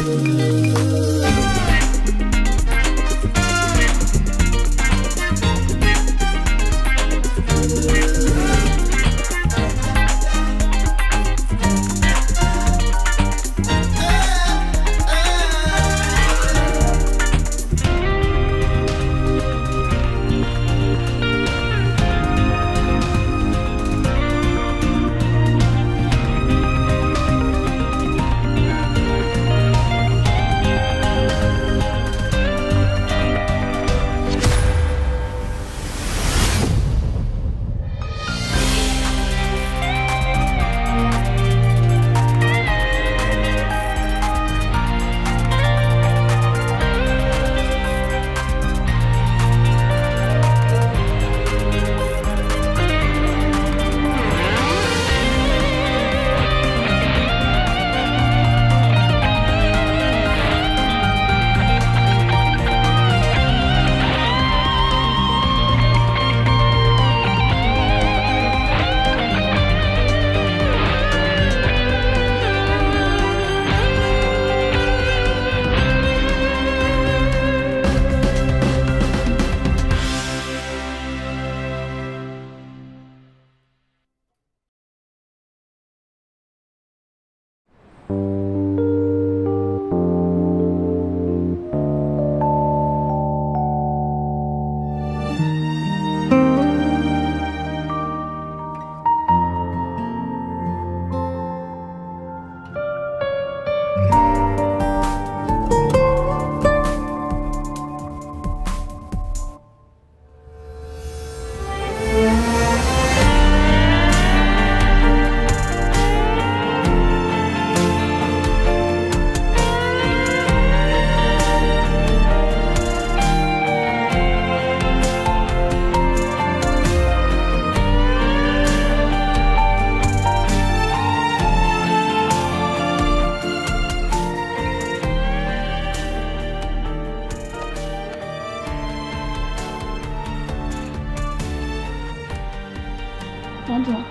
王总，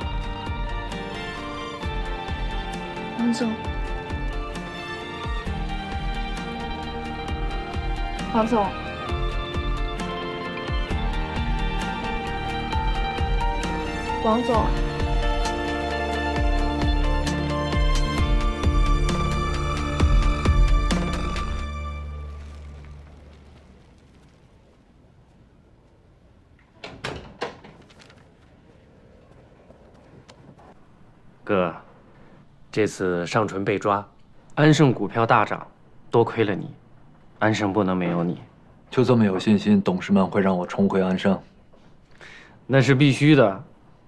王总，王总，王总， 哥，这次尚纯被抓，安盛股票大涨，多亏了你，安盛不能没有你。 就这么有信心，董事们会让我重回安盛？ 那是必须的。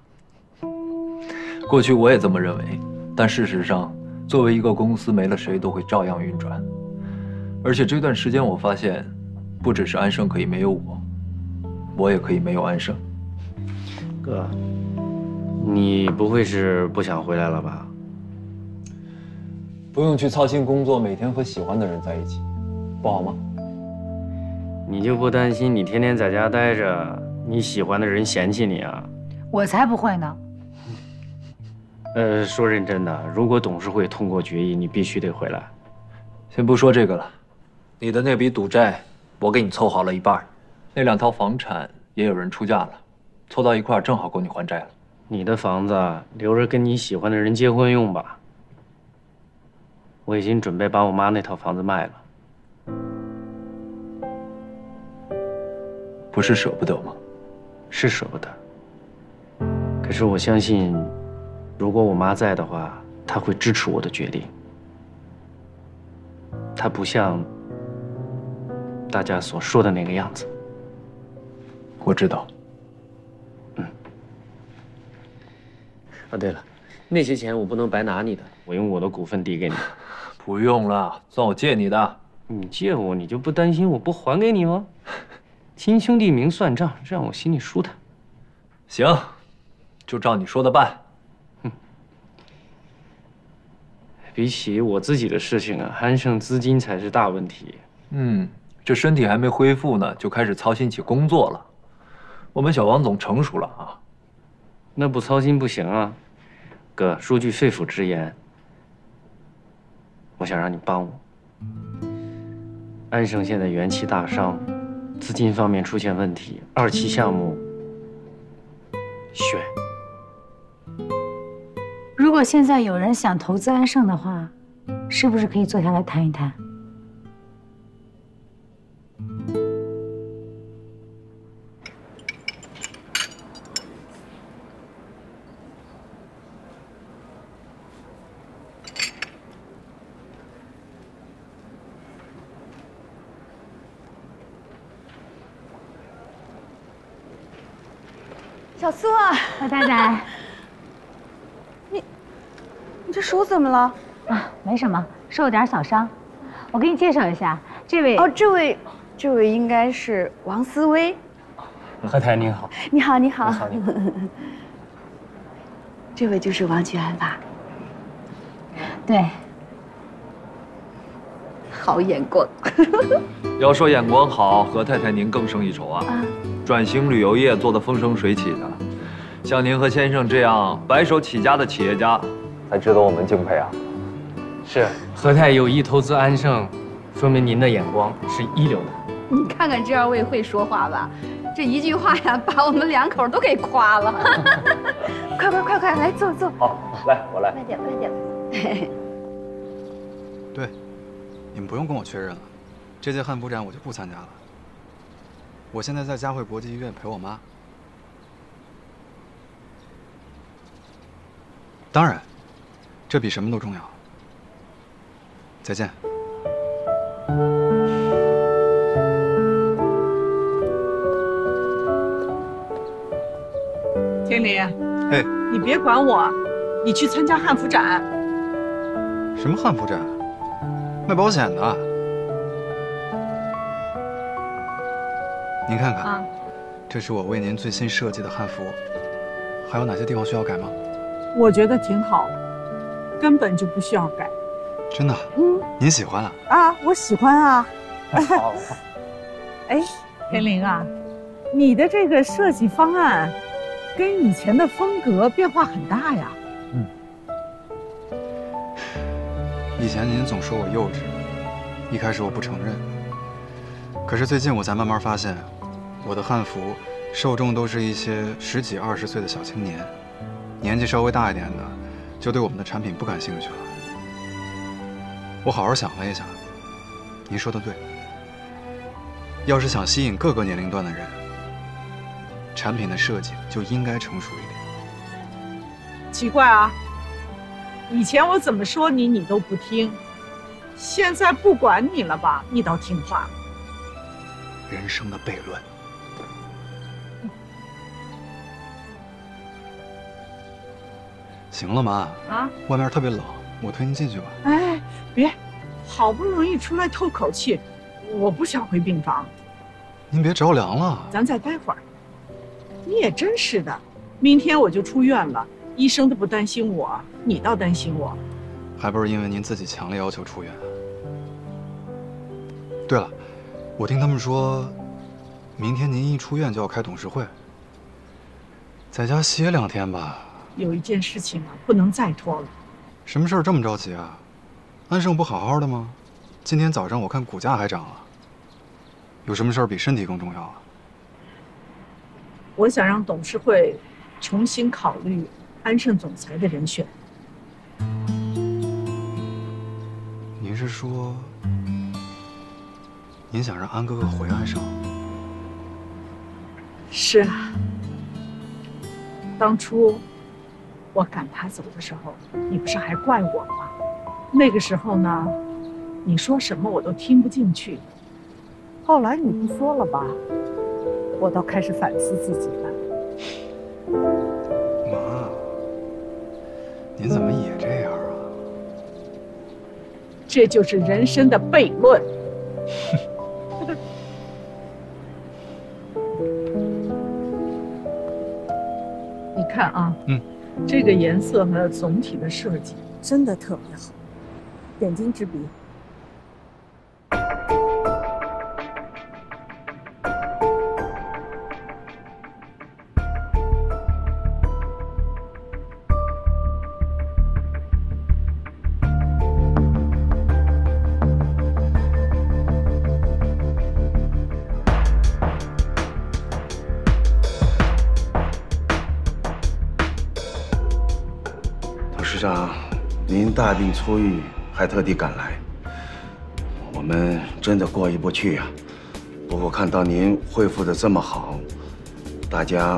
过去我也这么认为，但事实上，作为一个公司，没了谁都会照样运转。而且这段时间我发现，不只是安盛可以没有我，我也可以没有安盛。 哥，你不会是不想回来了吧？ 不用去操心工作，每天和喜欢的人在一起，不好吗？ 你就不担心你天天在家待着，你喜欢的人嫌弃你啊？ 我才不会呢。 说认真的，如果董事会通过决议，你必须得回来。 先不说这个了，你的那笔赌债，我给你凑好了一半，那2套房产也有人出价了，凑到一块正好够你还债了。 你的房子留着跟你喜欢的人结婚用吧。我已经准备把我妈那套房子卖了。 不是舍不得吗？ 是舍不得。可是我相信，如果我妈在的话，她会支持我的决定。她不像大家所说的那个样子。 我知道。 哦，对了，那些钱我不能白拿你的，我用我的股份抵给你。 不用了，算我借你的。 你借我，你就不担心我不还给你吗？亲兄弟明算账，让我心里舒坦。 行，就照你说的办。 比起我自己的事情啊，安盛资金才是大问题。 这身体还没恢复呢，就开始操心起工作了。我们小王总成熟了啊。 那不操心不行啊，哥，说句肺腑之言，我想让你帮我。 安盛现在元气大伤，资金方面出现问题，2期项目选。 如果现在有人想投资安盛的话，是不是可以坐下来谈一谈？ 小苏啊， 老太太， 你这手怎么了？ 啊，没什么，受了点小伤。我给你介绍一下，这位哦，这位应该是王思薇。 何太您好。 你好，你好。 你好，你好。 这位就是王菊安吧？ 对， 好眼光。 要说眼光好，何太太您更胜一筹啊！转型旅游业做得风生水起的，像您和先生这样白手起家的企业家，才值得我们敬佩啊！ 是何太有意投资安盛，说明您的眼光是一流的。 你看看这二位会说话吧，这一句话呀，把我们2口都给夸了。快，来坐。 好，来，我来。 慢点。 对，你们不用跟我确认了，这届汉服展我就不参加了。我现在在嘉汇国际医院陪我妈。当然，这比什么都重要。再见。 天林， 嘿， 你别管我，你去参加汉服展。 什么汉服展？卖保险的。您看看，这是我为您最新设计的汉服，还有哪些地方需要改吗？ 我觉得挺好，根本就不需要改。 真的？您喜欢啊？ 啊，我喜欢啊。 好。 哎，天林啊，你的这个设计方案跟以前的风格变化很大呀。 以前您总说我幼稚，一开始我不承认。可是最近我才慢慢发现，我的汉服受众都是一些10几20岁的小青年，年纪稍微大一点的就对我们的产品不感兴趣了。我好好想了一下，您说的对，要是想吸引各个年龄段的人，产品的设计就应该成熟一点。 奇怪啊，以前我怎么说你，你都不听，现在不管你了吧，你倒听话了。 人生的悖论。行了，妈啊，外面特别冷，我推您进去吧。 哎，别，好不容易出来透口气，我不想回病房。 您别着凉了， 咱再待会儿。你也真是的，明天我就出院了，医生都不担心我，你倒担心我。 还不是因为您自己强烈要求出院。对了，我听他们说，明天您一出院就要开董事会，在家歇2天吧。 有一件事情啊，不能再拖了。 什么事儿这么着急啊？安盛不好好的吗？今天早上我看股价还涨了。有什么事儿比身体更重要啊？ 我想让董事会重新考虑安盛总裁的人选。 您是说，您想让安哥哥回安盛？ 是啊，当初我赶他走的时候，你不是还怪我吗？那个时候呢，你说什么我都听不进去。后来你不说了吧，我倒开始反思自己了。 妈，您怎么也这样啊？ 这就是人生的悖论。你看啊，这个颜色和总体的设计真的特别好，点睛之笔。 大病初愈，还特地赶来，我们真的过意不去呀。不过看到您恢复的这么好，大家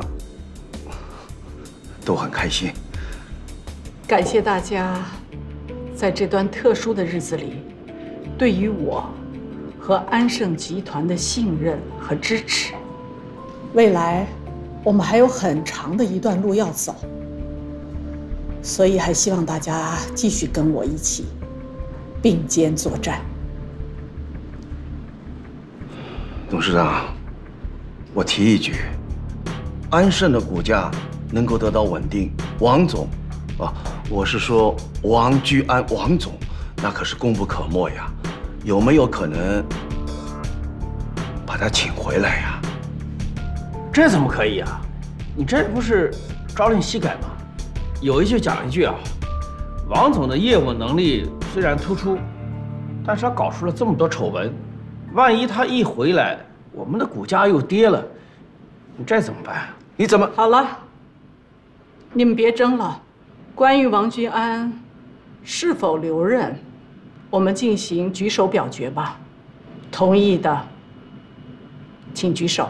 都很开心。 感谢大家在这段特殊的日子里，对于我和安盛集团的信任和支持。未来我们还有很长的一段路要走，所以还希望大家继续跟我一起并肩作战。 董事长，我提一句，安盛的股价能够得到稳定，王总，我是说王居安王总，那可是功不可没呀。有没有可能把他请回来呀？ 这怎么可以啊？你这不是朝令夕改吗？有一句讲一句啊，王总的业务能力虽然突出，但是他搞出了这么多丑闻，万一他一回来，我们的股价又跌了，你这怎么办啊？ 你怎么好了，你们别争了。关于王居安是否留任，我们进行举手表决吧。同意的，请举手。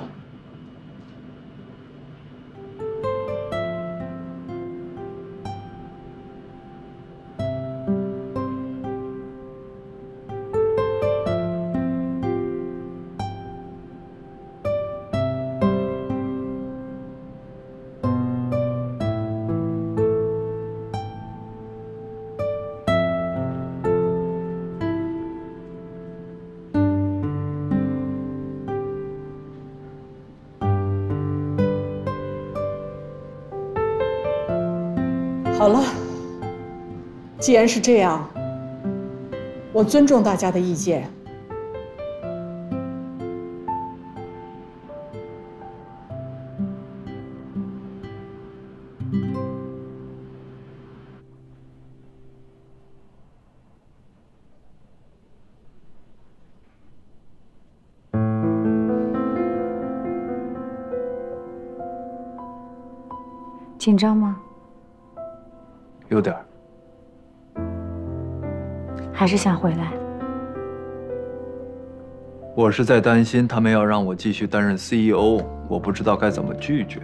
好了，既然是这样，我尊重大家的意见。 紧张吗？ 有点儿。 还是想回来？ 我是在担心他们要让我继续担任 CEO， 我不知道该怎么拒绝。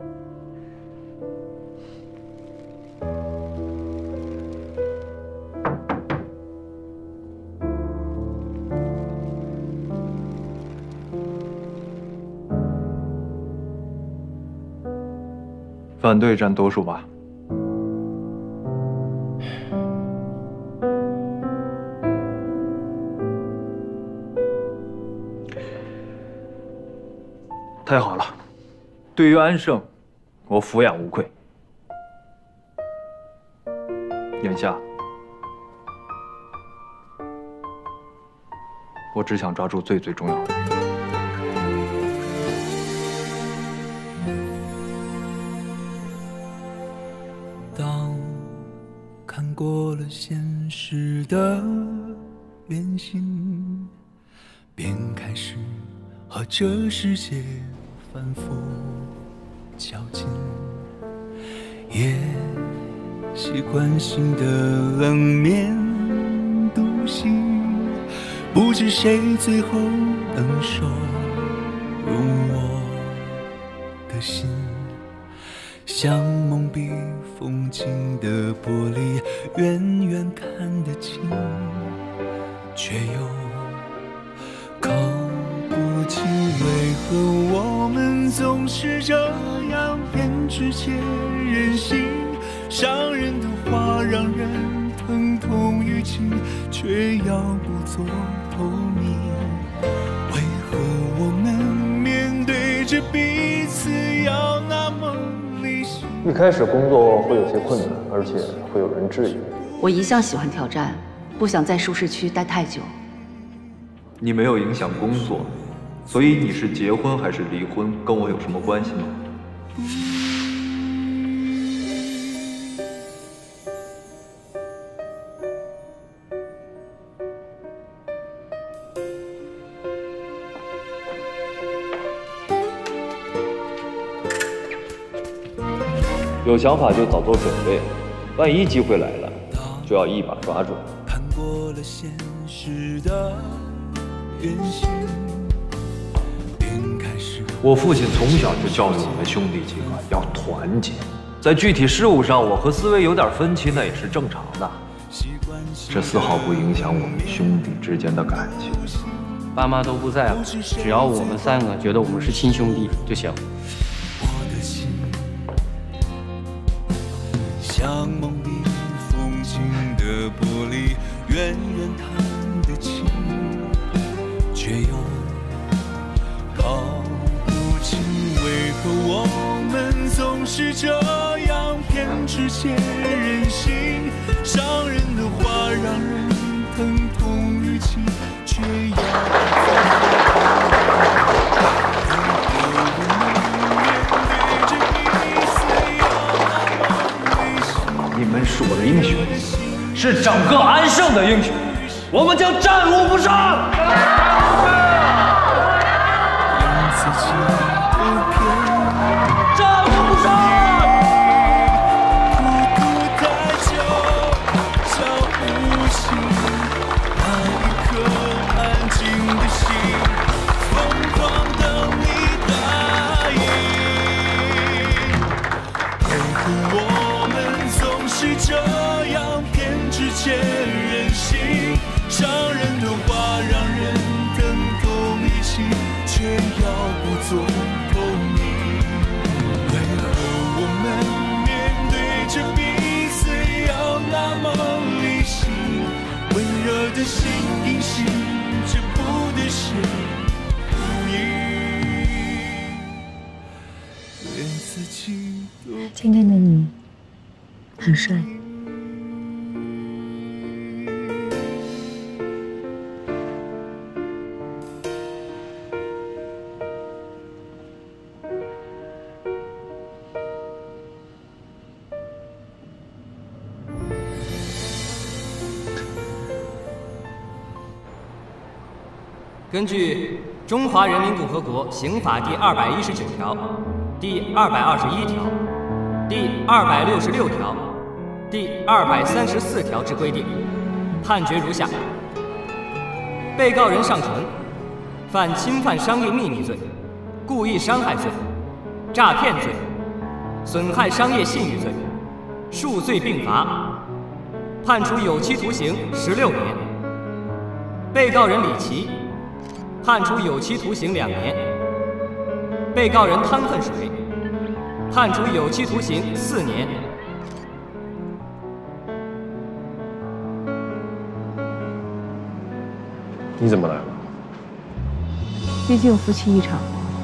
反对占多数吧。太好了，对于安盛，我俯仰无愧。眼下，我只想抓住最重要的。 当看过了现实的原型，便开始和这世界反复较劲，也习惯性的冷面独行，不知谁最后能收容我的心，像蒙蔽风景的玻璃，远远看得清，却又靠不近。为何我们总是这样偏执且任性？伤人的话让人疼痛欲尽，却要故作透明。为何我们面对着彼此要那么理性？ 一开始工作会有些困难，而且会有人质疑。 我一向喜欢挑战，不想在舒适区待太久。 你没有影响工作，所以你是结婚还是离婚，跟我有什么关系吗？有想法就早做准备，万一机会来了， 就要一把抓住。 看过了现实的原型，便开始。 我父亲从小就教育我们兄弟几个要团结，在具体事务上，我和思维有点分歧，那也是正常的。这丝毫不影响我们兄弟之间的感情。 爸妈都不在了，只要我们3个觉得我们是亲兄弟就行。 我的心像梦里风景的玻璃，远远看得清，却又搞不清为何我们总是这样偏执且任性。伤人的话让人疼痛欲泣，却要你们是我的英雄，是整个安盛的英雄，我们将战无不胜。战无不胜。 这样偏执且任性，伤人的话让人疼痛欲泣，却要故作透明。为何我们面对着彼此要那么理性？温热的心隐形着不的是无意。连自己都今天的你很帅。 根据《中华人民共和国刑法》第219条、第221条、第266条、第234条之规定，判决如下：被告人上纯犯侵犯商业秘密罪、故意伤害罪、诈骗罪、损害商业信誉罪，数罪并罚，判处有期徒刑16年。被告人李琦判处有期徒刑2年，被告人汤恨水判处有期徒刑4年。 你怎么来了？ 毕竟夫妻一场。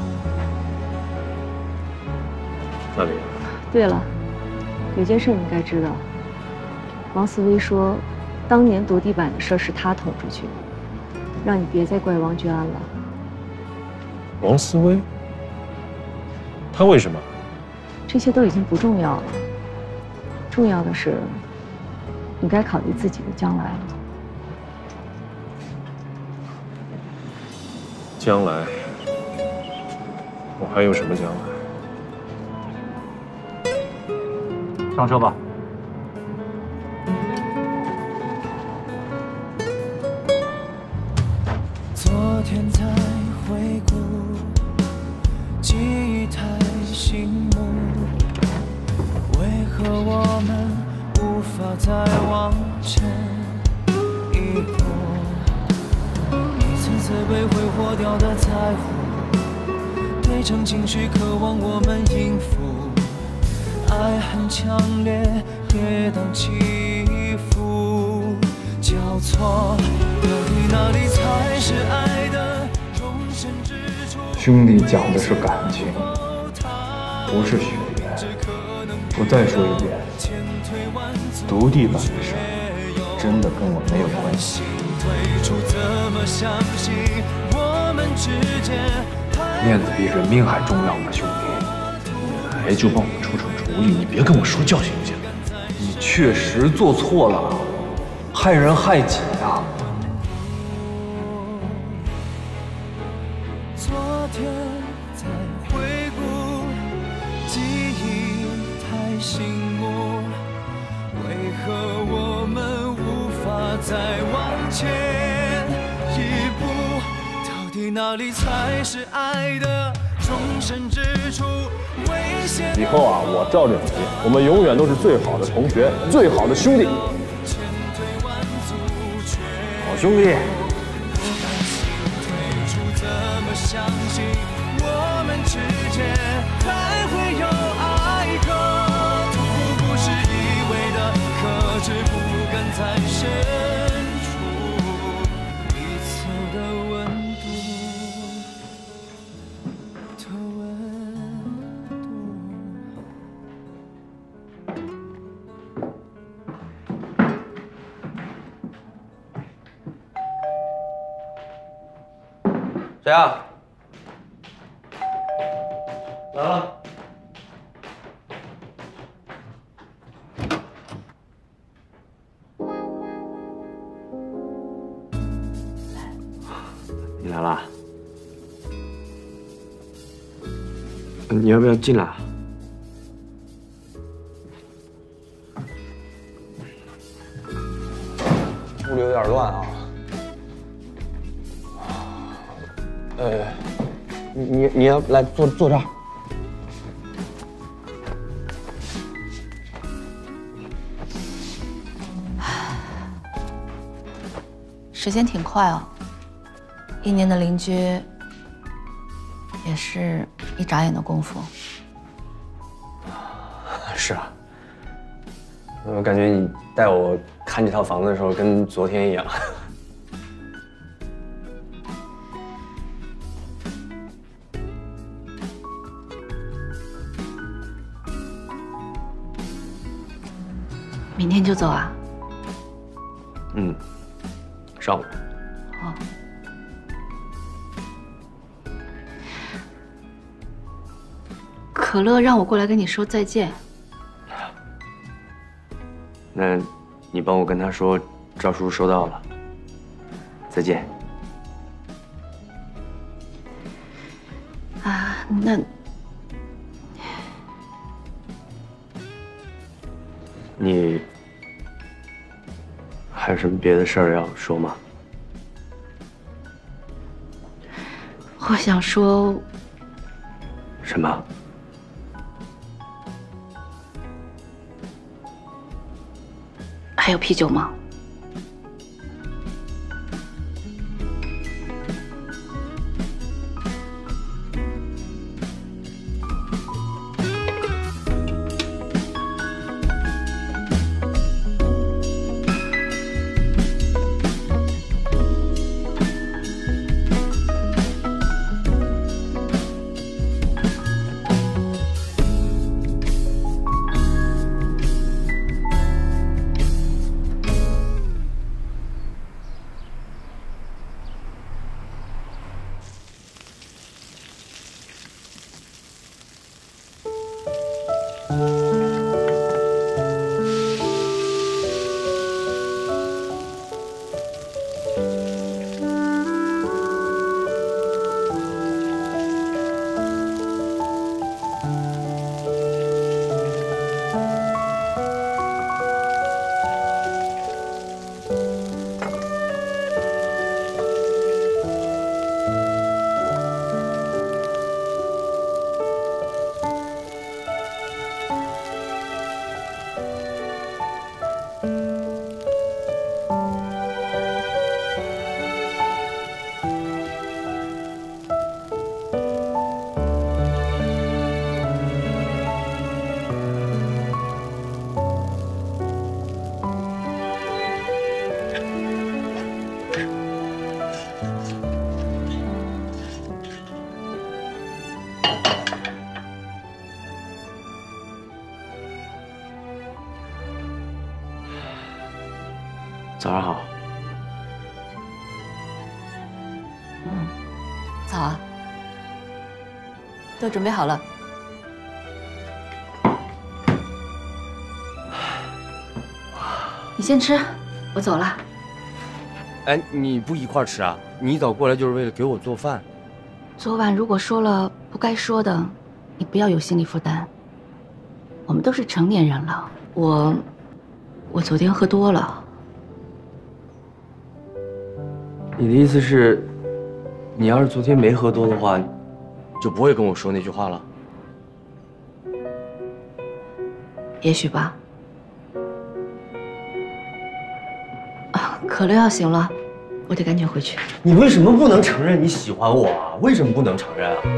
那里？ 对了，有件事你该知道。王思威说，当年夺地板的事是他捅出去的。让你别再怪王居安了。 王思威？他为什么？ 这些都已经不重要了，重要的是，你该考虑自己的将来了。 将来？我还有什么将来？ 上车吧。 昨天才回顾，记忆太醒目，为何我们无法再往前一步？一次次被挥霍掉的在乎，对称情绪渴望我们应付，爱很强烈，跌宕起伏，交错，到底哪里才是爱的容身之处？ 兄弟讲的是感情，不是血缘。我再说一遍，夺地板的事真的跟我没有关系。面子比人命还重要吗，兄弟？ 你来就帮我出主意，你别跟我说教行不行？ 你确实做错了，害人害己啊！ 昨天在回顾，记忆太醒目，为何我们再往前一步，到底哪里才是爱的终身之处？危险以后啊，我罩着你，我们永远都是最好的同学，最好的兄弟。好兄弟。 怎么相信我们之间还会有爱隔途？不是一味的克制，不敢在深处彼此的温谁啊？来了。 你来啦？你要不要进来？ 屋里有点乱啊。你要来坐这儿。 时间挺快哦，1年的邻居，也是一眨眼的功夫。 是啊，我感觉你带我看这套房子的时候跟昨天一样。 明天就走啊？ 嗯，上午。 哦。可乐让我过来跟你说再见。 那，你帮我跟他说，赵叔收到了。再见。 啊，那。 你还有什么别的事儿要说吗？ 我想说。 什么？ 还有啤酒吗？ 早上好。 早啊，都准备好了。你先吃，我走了。 哎，你不一块儿吃啊？你一早过来就是为了给我做饭。 昨晚如果说了不该说的，你不要有心理负担。我们都是成年人了，我昨天喝多了。 你的意思是，你要是昨天没喝多的话，就不会跟我说那句话了？ 也许吧。啊，可乐要醒了，我得赶紧回去。 你为什么不能承认你喜欢我啊？为什么不能承认啊？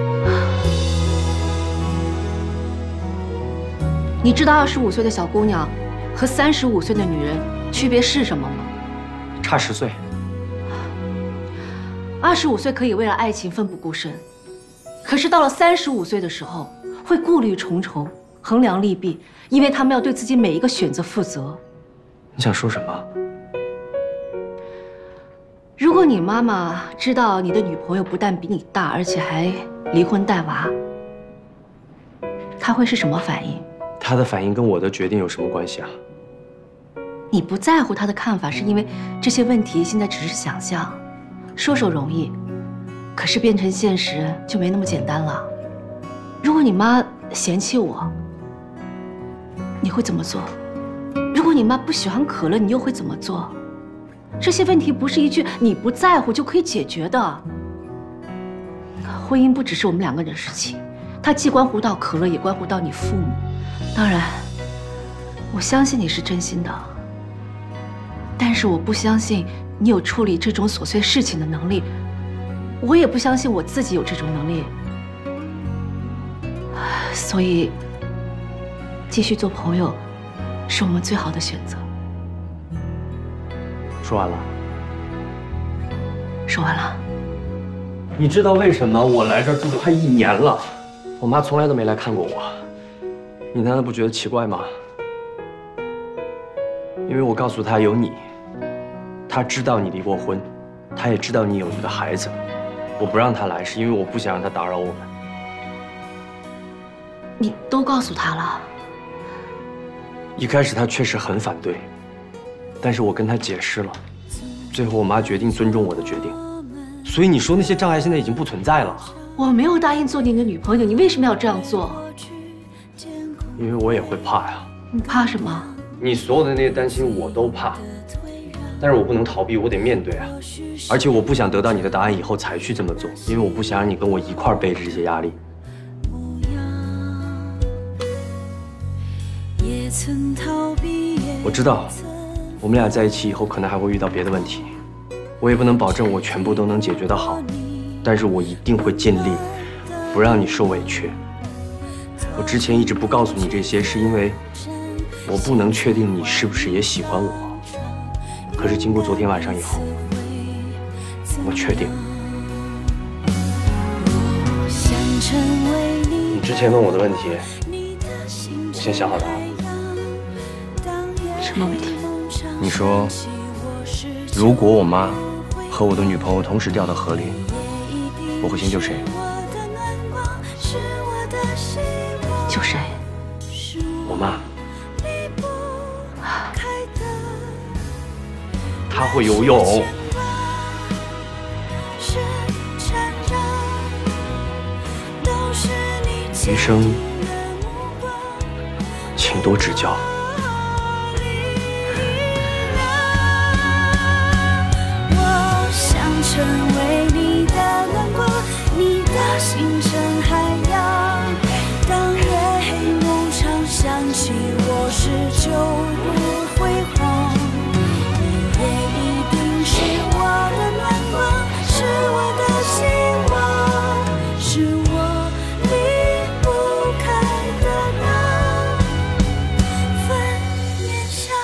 你知道25岁的小姑娘和35岁的女人区别是什么吗？ 差10岁。 25岁可以为了爱情奋不顾身，可是到了35岁的时候，会顾虑重重，衡量利弊，因为他们要对自己每一个选择负责。 你想说什么？ 如果你妈妈知道你的女朋友不但比你大，而且还离婚带娃，她会是什么反应？ 她的反应跟我的决定有什么关系啊？ 你不在乎她的看法，是因为这些问题现在只是想象，说说容易，可是变成现实就没那么简单了。如果你妈嫌弃我，你会怎么做？如果你妈不喜欢可乐，你又会怎么做？这些问题不是一句“你不在乎”就可以解决的。婚姻不只是我们2个人的事情，它既关乎到可乐，也关乎到你父母。当然，我相信你是真心的，但是我不相信你有处理这种琐碎事情的能力，我也不相信我自己有这种能力。所以，继续做朋友，是我们最好的选择。 说完了。 说完了。 你知道为什么我来这儿住了快1年了，我妈从来都没来看过我？你难道不觉得奇怪吗？因为我告诉她有你，她知道你离过婚，她也知道你有一个孩子。我不让她来，是因为我不想让她打扰我们。 你都告诉她了？ 一开始她确实很反对，但是我跟她解释了，最后我妈决定尊重我的决定。所以你说那些障碍现在已经不存在了。 我没有答应做你的女朋友，你为什么要这样做？ 因为我也会怕呀。 你怕什么？ 你所有的那些担心我都怕，但是我不能逃避，我得面对啊。而且我不想得到你的答案以后才去这么做，因为我不想让你跟我一块儿背着这些压力。我知道，我们俩在一起以后可能还会遇到别的问题，我也不能保证我全部都能解决得好，但是我一定会尽力，不让你受委屈。我之前一直不告诉你这些，是因为我不能确定你是不是也喜欢我。可是经过昨天晚上以后，我确定。你之前问我的问题，我先想好答案了。 什么问题？ 你说，如果我妈和我的女朋友同时掉到河里，我会先救谁？ 救谁？ 我妈。她会游泳。余生，请多指教。 我想成为你的暖光，你的星辰海洋。当夜黑幕长响起，我是就不辉煌。你也一定是我的暖光，是我的希望，是我离不开的那份念想。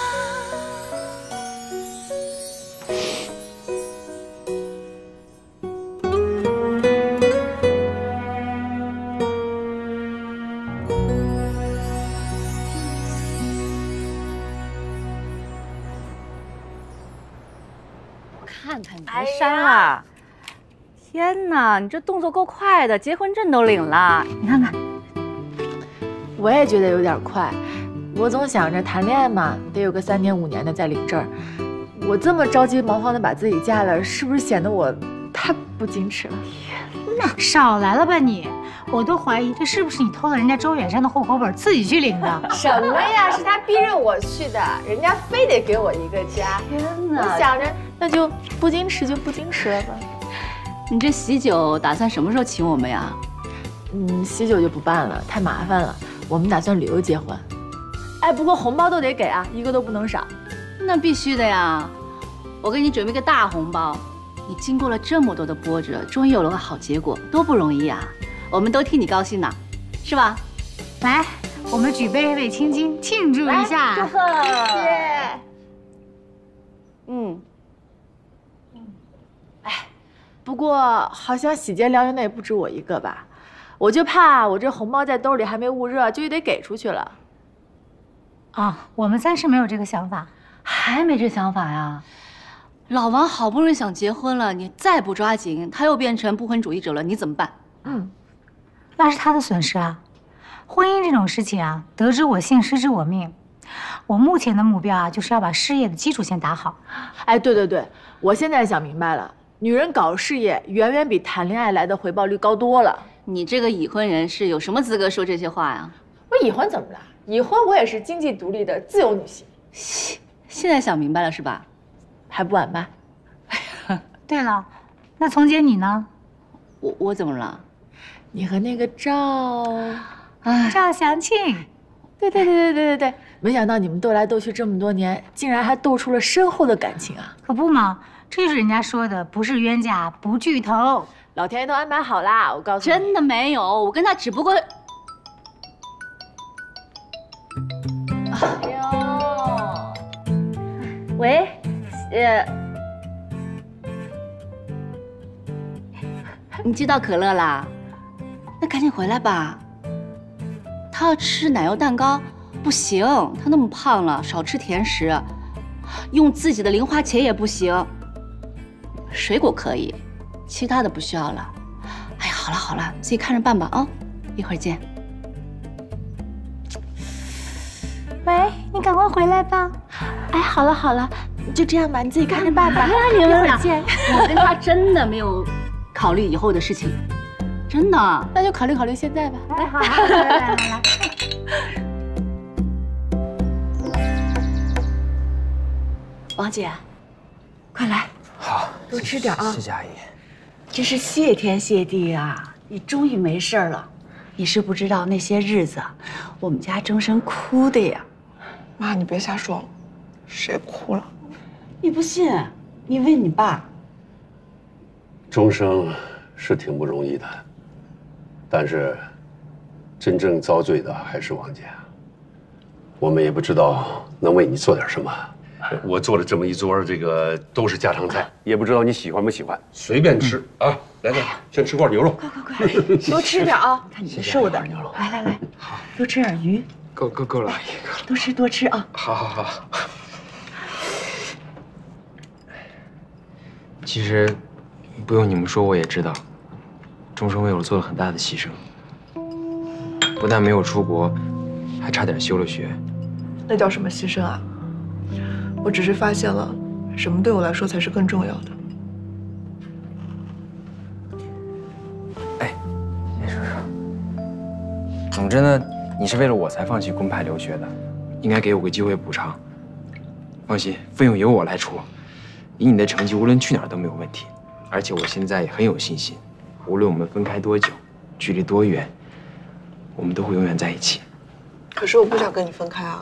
看看你别删了！天哪，你这动作够快的，结婚证都领了。你看看， 我也觉得有点快。我总想着谈恋爱嘛，得有个3年5年的再领证。我这么着急忙慌的把自己嫁了，是不是显得我太不矜持了？ 呢？少来了吧你！我都怀疑这是不是你偷了人家周远山的户口本自己去领的？ 什么呀？是他逼着我去的，人家非得给我一个家。 天哪！ 我想着那就不矜持就不矜持了吧。 你这喜酒打算什么时候请我们呀？ 喜酒就不办了，太麻烦了。我们打算旅游结婚。哎，不过红包都得给啊，一个都不能少。 那必须的呀！我给你准备个大红包。你经过了这么多的波折，终于有了个好结果，多不容易啊！我们都替你高兴呢，是吧？ 来，我们举杯为青青庆祝一下， 祝贺！谢谢。哎，不过好像喜结良缘的也不止我一个吧？我就怕我这红包在兜里还没捂热，就得给出去了。 啊，我们暂时没有这个想法， 还没这想法呀？老王好不容易想结婚了，你再不抓紧，他又变成不婚主义者了，你怎么办？ 那是他的损失啊。婚姻这种事情啊，得之我幸，失之我命。我目前的目标啊，就是要把事业的基础先打好。 哎，对，我现在想明白了，女人搞事业远远比谈恋爱来的回报率高多了。 你这个已婚人士有什么资格说这些话呀？ 我已婚怎么了？已婚我也是经济独立的自由女性。 现在想明白了是吧？ 还不晚吧？ 对了，那丛姐你呢？ 我怎么了？ 你和那个赵祥庆， 对，没想到你们斗来斗去这么多年，竟然还斗出了深厚的感情啊！ 可不嘛，这就是人家说的，不是冤家不聚头。 老天爷都安排好啦，我告诉你， 真的没有，我跟他只不过…… 哎呦， 喂，你接到可乐啦？那赶紧回来吧。他要吃奶油蛋糕，不行，他那么胖了，少吃甜食。用自己的零花钱也不行。水果可以，其他的不需要了。哎呀，好了，自己看着办吧啊，一会儿见。 喂，你赶快回来吧。 哎，好了，就这样吧，你自己看着办吧。 一会儿见。 我跟他真的没有考虑以后的事情，真的。 那就考虑现在吧。 来，好，来。 王姐，快来， 好， 多吃点啊。 谢谢阿姨。 真是谢天谢地啊！你终于没事了。你是不知道那些日子，我们家钟生哭的呀。 妈，你别瞎说，谁哭了？ 你不信，你问你爸。 钟生是挺不容易的，但是真正遭罪的还是王姐。我们也不知道能为你做点什么。我做了这么一桌，这个都是家常菜，也不知道你喜欢不喜欢，随便吃啊！来，先吃块牛肉， 快，多吃点啊！ 看你瘦的，来，好，多吃点鱼。 够了，阿姨，够了。 多吃啊！ 好。其实不用你们说，我也知道，钟生为我做了很大的牺牲，不但没有出国，还差点休了学。 那叫什么牺牲啊？我只是发现了，什么对我来说才是更重要的。 哎，先说。总之呢，你是为了我才放弃公派留学的，应该给我个机会补偿。放心，费用由我来出。以你的成绩，无论去哪儿都没有问题。而且我现在也很有信心，无论我们分开多久，距离多远，我们都会永远在一起。 可是我不想跟你分开啊。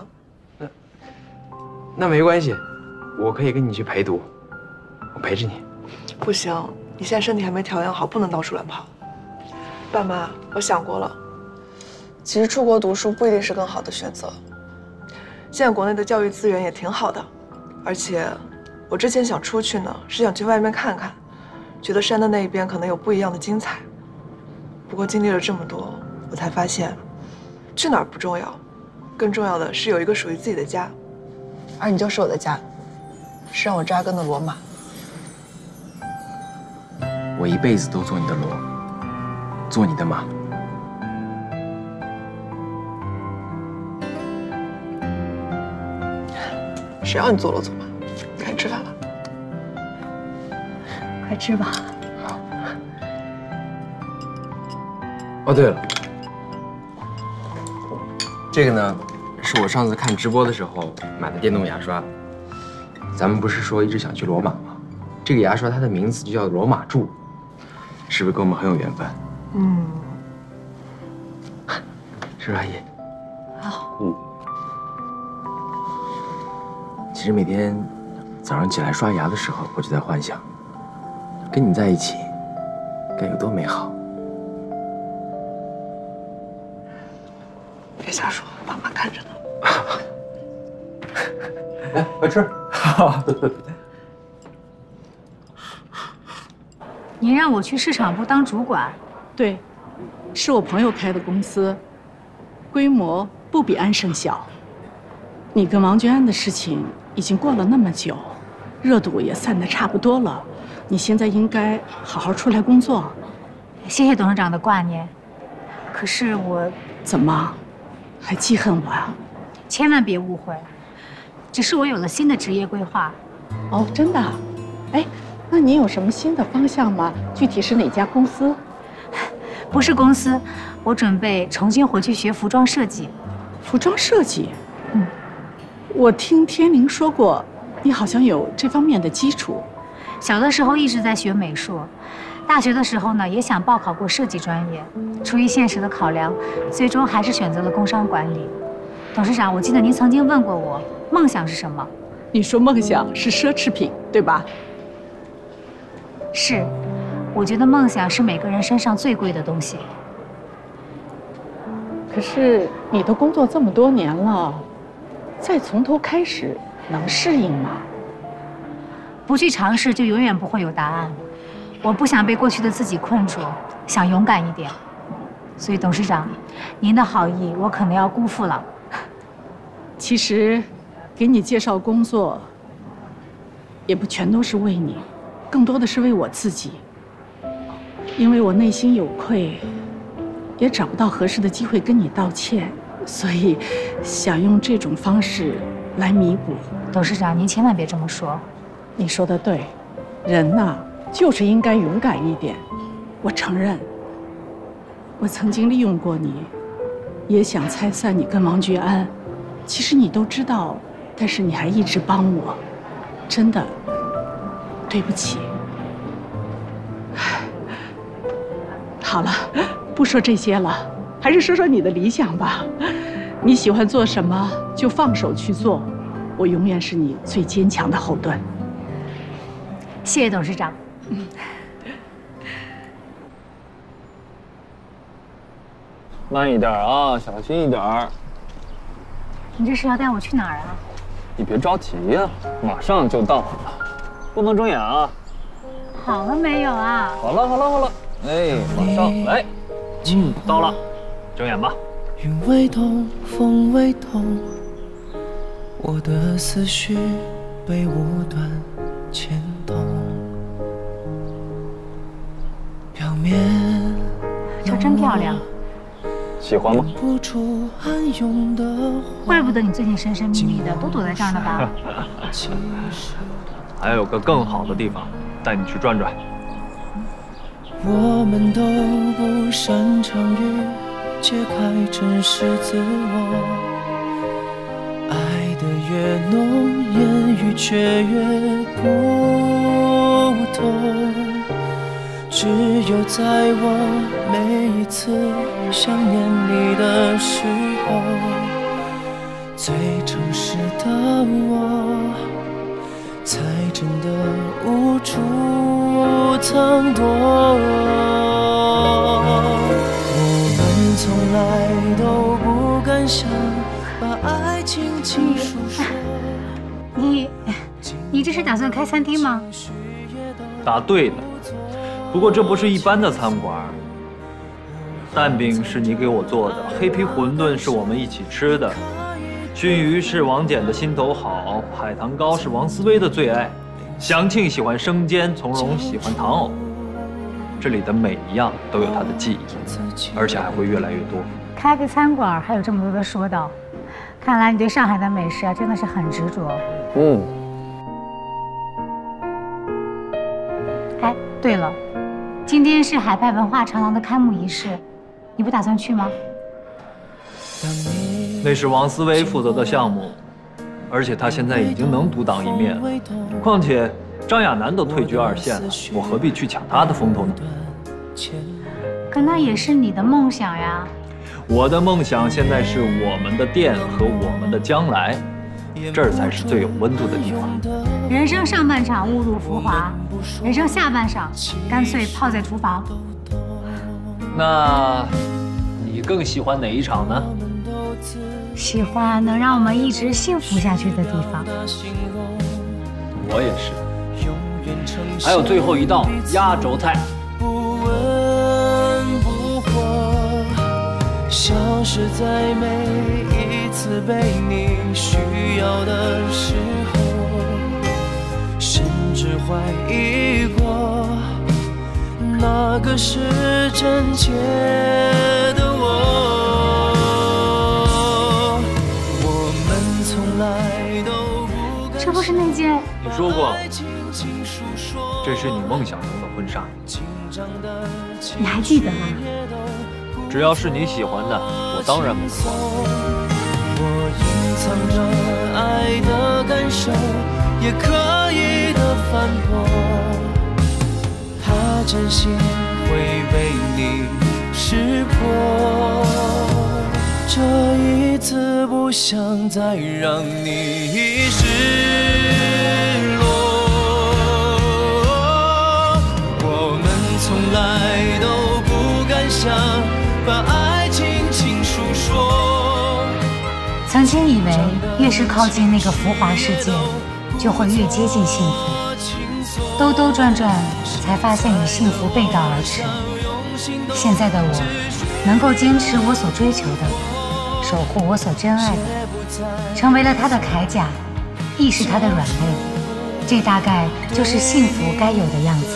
那没关系，我可以跟你去陪读，我陪着你。 不行，你现在身体还没调养好，不能到处乱跑。爸妈，我想过了，其实出国读书不一定是更好的选择。现在国内的教育资源也挺好的，而且我之前想出去呢，是想去外面看看，觉得山的那一边可能有不一样的精彩。不过经历了这么多，我才发现，去哪儿不重要，更重要的是有一个属于自己的家。而你就是我的家，是让我扎根的罗马。 我一辈子都做你的罗，做你的马。 谁让你做罗做马？赶紧吃饭了。 快吃吧。 好。 哦，对了，这个呢，是我上次看直播的时候买的电动牙刷。咱们不是说一直想去罗马吗？这个牙刷它的名字就叫罗马柱，是不是跟我们很有缘分？ 嗯， 是不是阿姨？ 好。 其实每天早上起来刷牙的时候，我就在幻想，跟你在一起该有多美好。 别瞎说，妈妈看着呢。 来，快吃。 您让我去市场部当主管？ 对，是我朋友开的公司，规模不比安盛小。你跟王娟安的事情已经过了那么久，热度也散得差不多了，你现在应该好好出来工作。 谢谢董事长的挂念，可是我怎么还记恨我啊？ 千万别误会，只是我有了新的职业规划。 哦，真的？哎，那你有什么新的方向吗？具体是哪家公司？ 不是公司，我准备重新回去学服装设计。 服装设计？嗯，我听天宁说过，你好像有这方面的基础。 小的时候一直在学美术，大学的时候呢也想报考过设计专业，出于现实的考量，最终还是选择了工商管理。董事长，我记得您曾经问过我，梦想是什么？ 你说梦想是奢侈品，对吧？ 是，我觉得梦想是每个人身上最贵的东西。 可是你都工作这么多年了，再从头开始，能适应吗？ 不去尝试，就永远不会有答案。我不想被过去的自己困住，想勇敢一点。所以，董事长，您的好意我可能要辜负了。 其实，给你介绍工作，也不全都是为你，更多的是为我自己。因为我内心有愧，也找不到合适的机会跟你道歉，所以想用这种方式来弥补。 董事长，您千万别这么说。 你说的对，人呐，就是应该勇敢一点。我承认，我曾经利用过你，也想拆散你跟王觉安。其实你都知道，但是你还一直帮我，真的对不起。好了，不说这些了，还是说说你的理想吧。你喜欢做什么就放手去做，我永远是你最坚强的后盾。 谢谢董事长。 慢一点啊，小心一点。 你这是要带我去哪儿啊？ 你别着急呀，马上就到了，不能睁眼啊。 好了没有啊？ 好了好了好了，哎，马上来。到了，睁眼吧。 云微动，风微动，我的思绪被无端牵动。表面这真漂亮。 喜欢吗？ 怪不得你最近神神秘秘的，都躲在这儿呢吧？ 还有个更好的地方，带你去转转。 我们都不擅长于揭开真实自我，爱的越浓，言语却越不同。只有在我每一次想念你的时候，最诚实的我才真的无处藏躲。我们从来都不敢想把爱轻轻诉说。 你这是打算开餐厅吗？ 答对了。不过这不是一般的餐馆，蛋饼是你给我做的，黑皮馄饨是我们一起吃的，熏鱼是王简的心头好，海棠糕是王思薇的最爱，祥庆喜欢生煎，从容喜欢糖藕。这里的每一样都有它的记忆，而且还会越来越多。 开个餐馆还有这么多的说道，看来你对上海的美食啊真的是很执着。哎，对了。今天是海派文化长廊的开幕仪式， 你不打算去吗？ 那是王思维负责的项目，而且他现在已经能独当一面了。况且张亚楠都退居2线了，我何必去抢他的风头呢？ 可那也是你的梦想呀。 我的梦想现在是我们的店和我们的将来，这儿才是最有温度的地方。 人生上半场误入浮华，人生下半场干脆泡在厨房。 那你更喜欢哪一场呢？ 喜欢能让我们一直幸福下去的地方。 我也是。还有最后一道压轴菜。 不温不火，消失在每一次被你需要的时候，甚至怀疑过那个是真切的我。我们从来都不。 这不是那件你说过，这是你梦想中的婚纱。 你还记得吗？ 只要是你喜欢的，我当然不会忘。 我隐藏着爱的感受，也可以的反驳，怕真心会被你识破。这一次不想再让你失落，我们从来都不敢想把爱轻轻诉说。 曾经以为越是靠近那个浮华世界，就会越接近幸福，兜兜转转才发现与幸福背道而驰。现在的我能够坚持我所追求的，守护我所珍爱的，成为了他的铠甲，亦是他的软肋，这大概就是幸福该有的样子。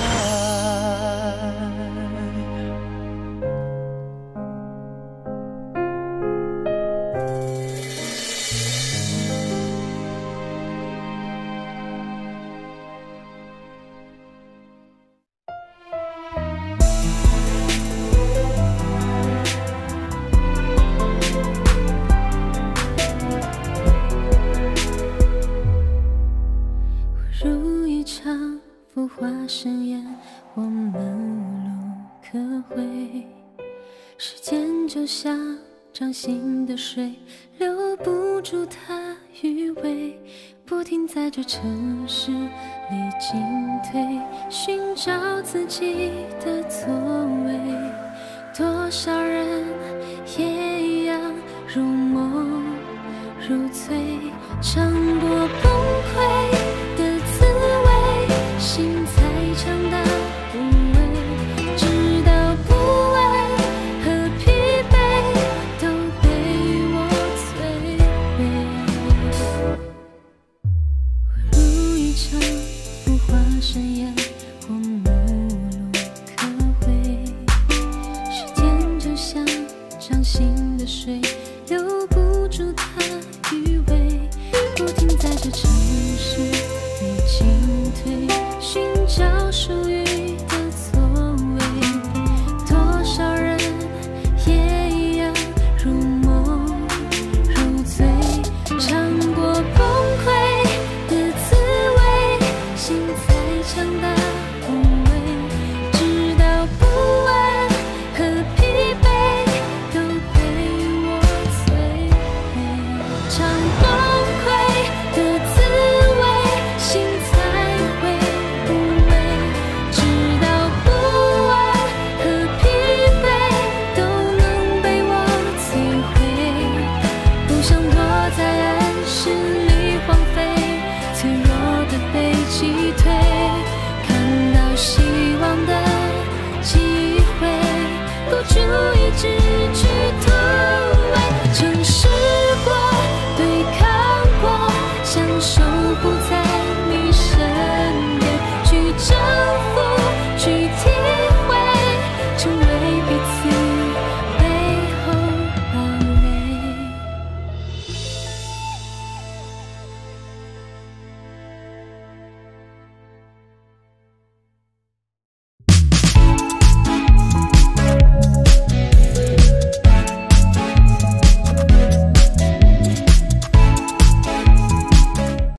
浮华盛宴，我们无路可回。时间就像掌心的水，留不住它余味，不停在这城市里进退，寻找自己的座位。多少人也一样如梦如醉，唱过崩溃。